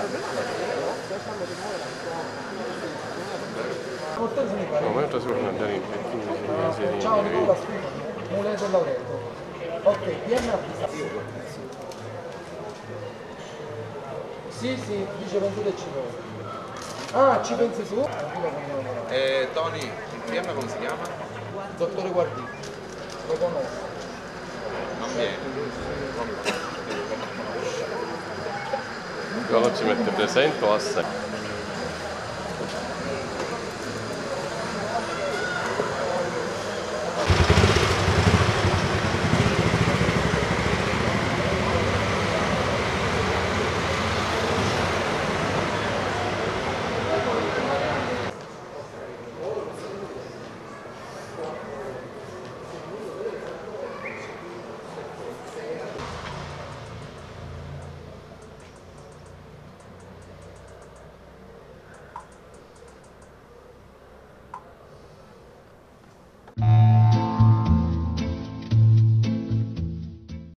No, ma io sono andando in pettini. Ciao Nicola, scusa, Mulè del Laureto. Ok, PM Sì, sì, dice 22,50. Ah, ci pensi tu? Tony, il PM come si chiama? Dottore Guardini, lo conosco. Non viene. Quello ci mette presente o assente?